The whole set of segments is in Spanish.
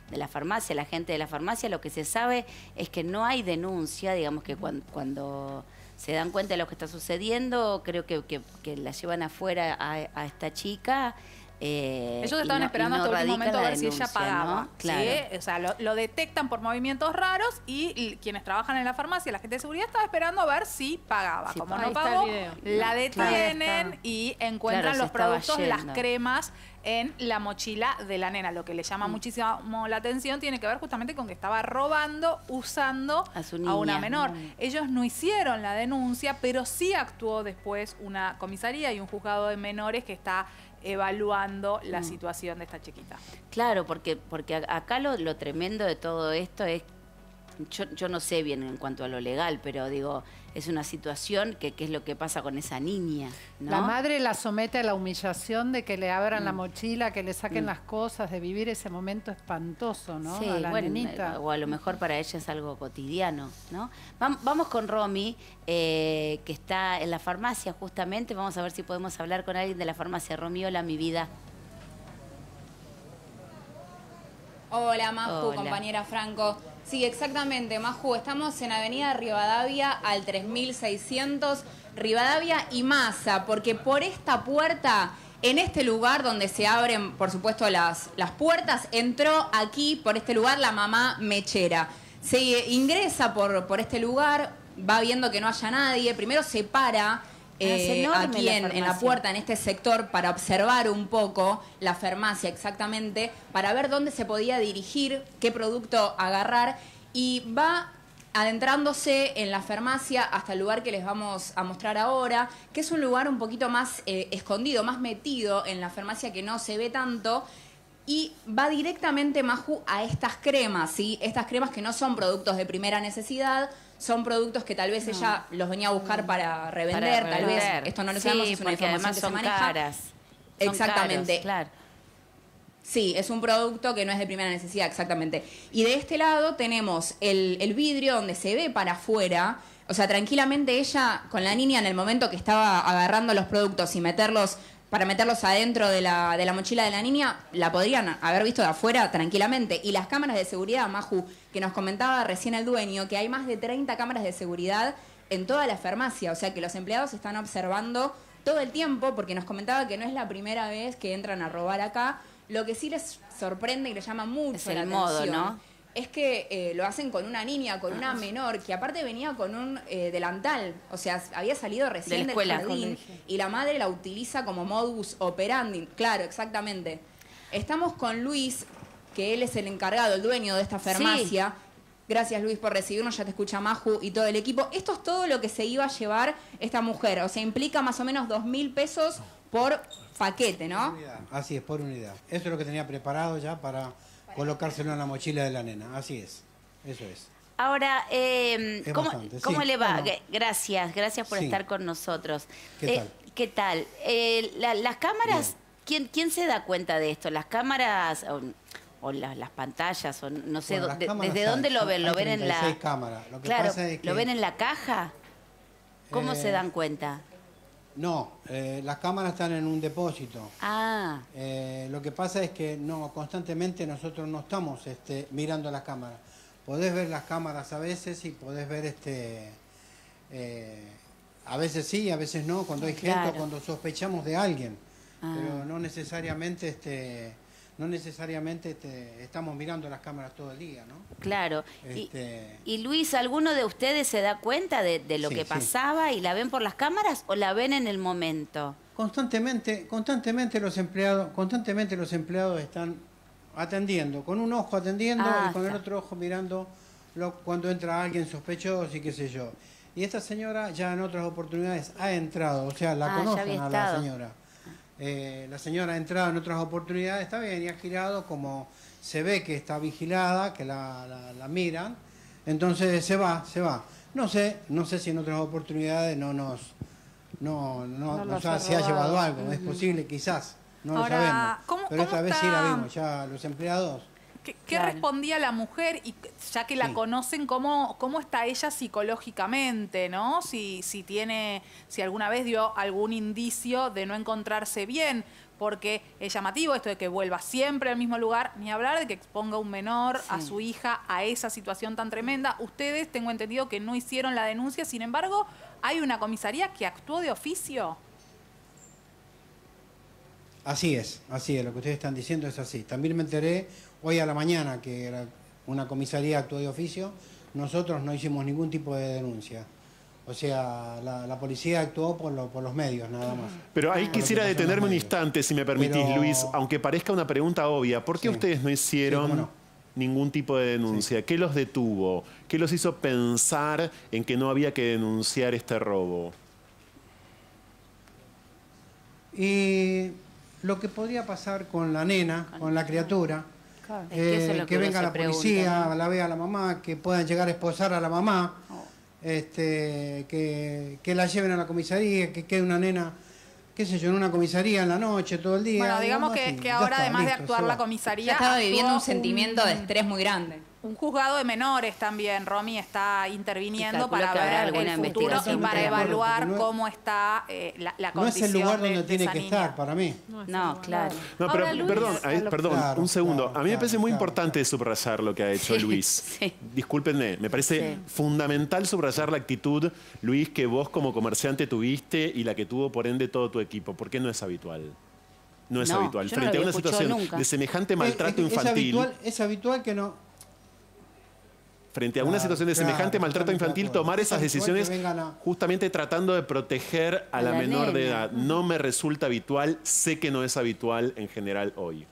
la farmacia, la gente de la farmacia, lo que se sabe es que no hay denuncia, digamos que cuando se dan cuenta de lo que está sucediendo, creo que la llevan afuera a esta chica. Ellos estaban esperando hasta el último momento a ver si ella pagaba, ¿no? Claro. ¿Sí? O sea, lo detectan por movimientos raros y quienes trabajan en la farmacia, la gente de seguridad, estaba esperando a ver si pagaba. Como no pagó, la detienen y encuentran los productos, las cremas en la mochila de la nena. Lo que le llama muchísimo la atención tiene que ver justamente con que estaba robando, usando a una menor. Ellos no hicieron la denuncia, pero sí actuó después una comisaría y un juzgado de menores que está evaluando la situación de esta chiquita. Claro, porque acá lo tremendo de todo esto es, yo no sé bien en cuanto a lo legal, pero digo, es una situación que es lo que pasa con esa niña, ¿no? La madre la somete a la humillación de que le abran la mochila, que le saquen las cosas, de vivir ese momento espantoso, ¿no? Sí, a la bueno, nenita. O a lo mejor para ella es algo cotidiano, ¿no? Vamos con Romy, que está en la farmacia justamente. Vamos a ver si podemos hablar con alguien de la farmacia. Romy, hola, mi vida. Hola, Maju, Hola. compañera Franco. Sí, exactamente, Maju. Estamos en Avenida Rivadavia al 3600, Rivadavia y Massa, porque por esta puerta, en este lugar donde se abren, por supuesto, las puertas, entró aquí, por este lugar, la mamá mechera. Se ingresa por este lugar, va viendo que no haya nadie, primero se para aquí en la puerta, en este sector, para observar un poco la farmacia exactamente, para ver dónde se podía dirigir, qué producto agarrar, y va adentrándose en la farmacia hasta el lugar que les vamos a mostrar ahora, que es un lugar un poquito más escondido, más metido en la farmacia, que no se ve tanto. Y va directamente, Maju, a estas cremas, ¿sí? Estas cremas que no son productos de primera necesidad, son productos que tal vez ella los venía a buscar para revender, tal vez esto no lo sabemos, es una información que se maneja. Caras. Exactamente. Son caros, claro. Sí, es un producto que no es de primera necesidad, exactamente. Y de este lado tenemos el vidrio donde se ve para afuera. O sea, tranquilamente ella, con la niña, en el momento que estaba agarrando los productos y para meterlos adentro de la mochila de la niña, la podrían haber visto de afuera tranquilamente. Y las cámaras de seguridad, Maju, que nos comentaba recién el dueño, que hay más de 30 cámaras de seguridad en toda la farmacia. O sea, que los empleados están observando todo el tiempo, porque nos comentaba que no es la primera vez que entran a robar acá. Lo que sí les sorprende y les llama mucho la atención, modo, ¿no? Es que lo hacen con una niña, con una menor, que aparte venía con un delantal. O sea, había salido recién del jardín y la madre la utiliza como modus operandi. Claro, exactamente. Estamos con Luis, que él es el encargado, el dueño de esta farmacia. Sí. Gracias, Luis, por recibirnos. Ya te escucha Maju y todo el equipo. Esto es todo lo que se iba a llevar esta mujer. O sea, implica más o menos 2.000 pesos por paquete, ¿no? Así es, por unidad. Eso es lo que tenía preparado ya para colocárselo en la mochila de la nena. Así es. Eso es. Ahora, ¿cómo le va? Bueno. Gracias por estar con nosotros. ¿Qué tal? ¿Qué tal? Las cámaras, ¿quién se da cuenta de esto? ¿Las cámaras o las pantallas? O no sé, bueno, ¿desde dónde lo ven? ¿Lo ven en la...? cámaras. Lo que claro, pasa es que, ¿lo ven en la caja? ¿Cómo se dan cuenta? No, las cámaras están en un depósito. Ah. Lo que pasa es que constantemente nosotros no estamos mirando las cámaras. Podés ver las cámaras a veces y podés ver a veces sí, a veces no, cuando hay gente o cuando sospechamos de alguien. Pero no necesariamente estamos mirando las cámaras todo el día, ¿no? Claro. Y Luis, ¿alguno de ustedes se da cuenta de lo que pasaba y la ven por las cámaras o la ven en el momento? Constantemente los empleados están atendiendo, con un ojo atendiendo y con el otro ojo mirando cuando entra alguien sospechoso y qué sé yo. Y esta señora ya en otras oportunidades ha entrado, o sea, la conocen a la señora. La señora ha entrado en otras oportunidades, está bien, y ha girado como se ve que está vigilada, que la miran, entonces se va. No sé si en otras oportunidades se ha llevado algo, es posible, quizás, no lo sabemos. Pero esta vez sí la vimos, ya los empleados. ¿Qué respondía la mujer? Y ya que la conocen, ¿cómo está ella psicológicamente, ¿no? Si alguna vez dio algún indicio de no encontrarse bien. porque es llamativo esto de que vuelva siempre al mismo lugar, ni hablar de que exponga un menor, a su hija, a esa situación tan tremenda. Ustedes, tengo entendido que no hicieron la denuncia, sin embargo, ¿hay una comisaría que actuó de oficio? Así es, lo que ustedes están diciendo es así. También me enteré hoy a la mañana que era una comisaría actuó de oficio. Nosotros no hicimos ningún tipo de denuncia. O sea, la policía actuó por los medios, nada más. Pero ahí quisiera detenerme un instante, si me permitís, Luis, aunque parezca una pregunta obvia. ¿Por qué ustedes no hicieron ningún tipo de denuncia? ¿Qué los detuvo? ¿Qué los hizo pensar en que no había que denunciar este robo? Y lo que podría pasar con la nena, con la criatura, que venga la policía, la vea a la mamá, que puedan llegar a esposar a la mamá, que la lleven a la comisaría, que quede una nena, qué sé yo, en una comisaría en la noche, todo el día. Bueno, digamos que ahora además de actuar la comisaría... Ya estaba viviendo un sentimiento de estrés muy grande. Un juzgado de menores también, Romy, está interviniendo para ver el futuro y para evaluar cómo está la condición. No es el lugar donde tiene que estar, para mí. No, claro. No, pero perdón, un segundo. A mí me parece muy importante subrayar lo que ha hecho Luis. Discúlpenme, me parece fundamental subrayar la actitud, Luis, que vos como comerciante tuviste y la que tuvo por ende todo tu equipo, porque no es habitual. No es habitual. Frente a una situación de semejante maltrato infantil. Es habitual que no... Frente a una situación de semejante maltrato infantil, tomar esas decisiones justamente tratando de proteger a la menor de edad. No me resulta habitual, sé que no es habitual en general hoy.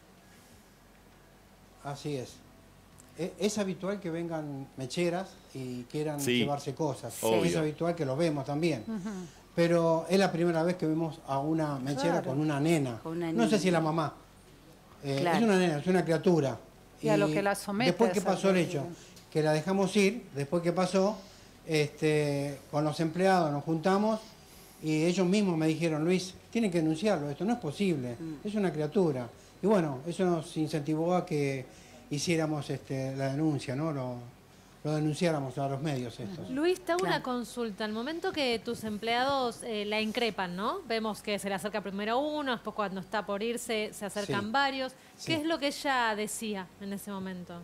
Así es. Es habitual que vengan mecheras y quieran llevarse cosas. Es habitual que lo vemos también. Pero es la primera vez que vemos a una mechera con una nena. No sé si es la mamá. Es una nena, es una criatura. Y a lo que la somete. Después que pasó el hecho, que la dejamos ir, después que pasó, con los empleados nos juntamos y ellos mismos me dijeron, Luis, tienen que denunciarlo, esto no es posible, es una criatura. Y bueno, eso nos incentivó a que hiciéramos la denuncia, ¿no? Lo denunciáramos a los medios estos. Luis, te hago una consulta. Al momento que tus empleados la increpan, ¿no? Vemos que se le acerca primero uno, después cuando está por irse se acercan varios. ¿Qué es lo que ella decía en ese momento?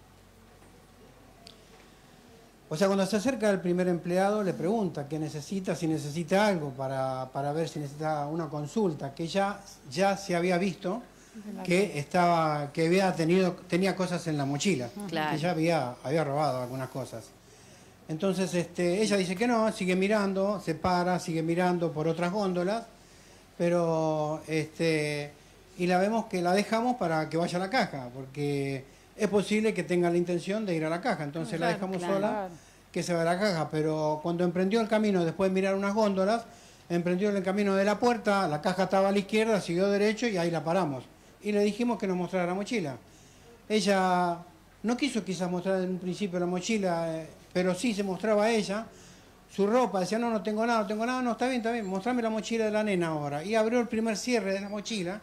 O sea, cuando se acerca el primer empleado le pregunta qué necesita, si necesita algo para ver si necesita una consulta, que ya se había visto que tenía cosas en la mochila, que ya había robado algunas cosas. Entonces ella dice que no, sigue mirando, se para, sigue mirando por otras góndolas, pero y la vemos que la dejamos para que vaya a la caja, porque es posible que tenga la intención de ir a la caja, entonces la dejamos sola, que se va a la caja, pero cuando emprendió el camino, después de mirar unas góndolas, emprendió el camino de la puerta, la caja estaba a la izquierda, siguió derecho y ahí la paramos. Y le dijimos que nos mostrara la mochila. Ella no quiso quizás mostrar en un principio la mochila, pero sí se mostraba a ella, su ropa, decía, no tengo nada, no, está bien, mostrame la mochila de la nena ahora. Y abrió el primer cierre de la mochila,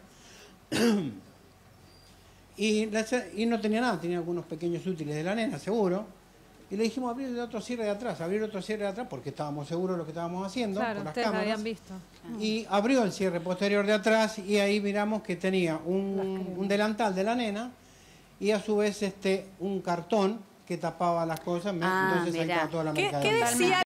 y no tenía nada, tenía algunos pequeños útiles de la nena, seguro. Y le dijimos abrir otro cierre de atrás, porque estábamos seguros de lo que estábamos haciendo, por las cámaras. Habían visto. Y abrió el cierre posterior de atrás y ahí miramos que tenía un delantal de la nena y a su vez un cartón que tapaba las cosas, entonces ahí estaba toda la mercadería. ¿Qué decía